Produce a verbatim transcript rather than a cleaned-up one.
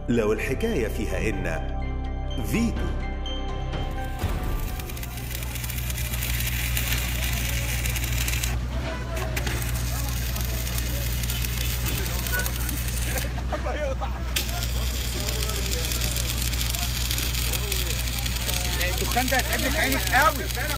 لو الحكاية فيها إن فيتو. الدخان ده هيتعب لك عينك قوي.